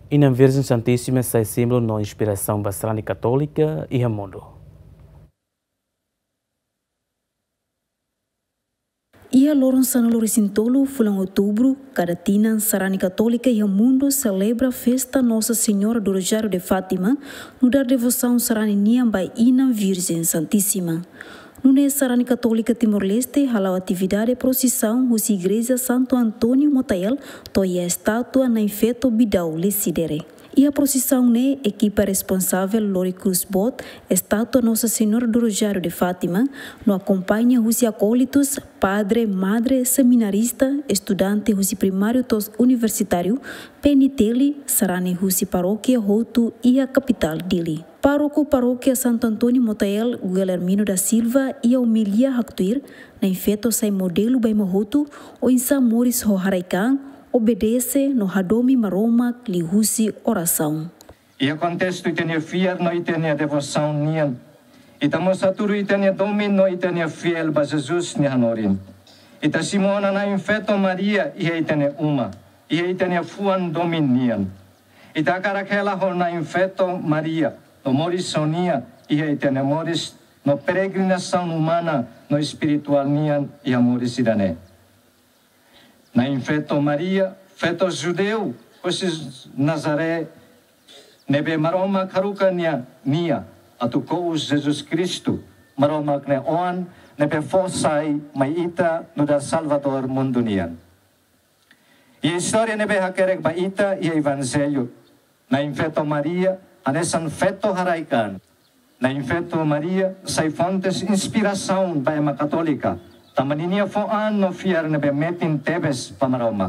E na Virgem Santíssima sai símbolo na inspiração bastante católica e mundo. Ia loron sana Loresintolo, fulang outubro, cada tina Sarani Católica e o mundo celebra a festa Nossa Senhora do Rosário de Fátima, no dar devoção Sarani Niam by Ina Virgem Santíssima. No Sarani Católica Timor-Leste, halau atividade de procissão husi Igreja Santo Antônio Motael, toia estátua na infeto Bidau Lesidere. E a procissão equipa responsável Lori Cruz Bot, estátua Nossa Senhora do Rosário de Fátima, no acompanha os acólitos, padre, madre, seminarista, estudante os primário tos universitário, peniteli, sarani os paróquia Roto e a capital dele. Paróquia Santo Antônio Motael, Guilhermino da Silva e a Humilia Haktuir, na infeto sai modelo by Mahoto, o insa Moris Hoharaikan, obedece no Hadomi Maroma lihusi oração. E a contexto itenia fiar no itenia devoção nian. Itamos aturu itenia domino itenia fiel ba Jesus ni hanorin. Ita Simona na infeto Maria e itenia uma. E itenia fuan dominian. Ita karakela ho na infeto Maria, no morisonia e itenia moris no peregrinação humana no espiritual nian e amoris idane. Na infeto Maria, feto judeu, cosis Nazaré, nebe maroma karuka nia, atukous Jesus Cristo, maroma kne oan, nebe fosai maita no da Salvador mundo nian. E a história nebe hakerek baita e evangelho. Na infeto Maria, anesan feto haraikan. Na infeto Maria, sai fontes inspiração ba ema católica. Tamaninia foan no fiar nebe metin tebes pamaroma.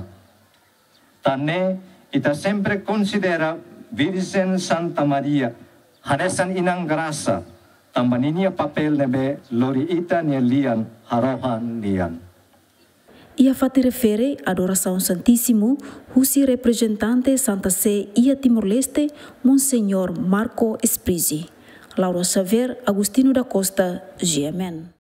Tane ita sempre considera Virgem Santa Maria hanesan inang grasa. Tamaninia papel nebe lori ita ni lian harohan lian. Ia fati refere adoração Santíssimo, husi representante Santa Sé ia Timor-Leste, Monsenhor Marco Esprisi. Laura Xavier, Agustino da Costa, GMN.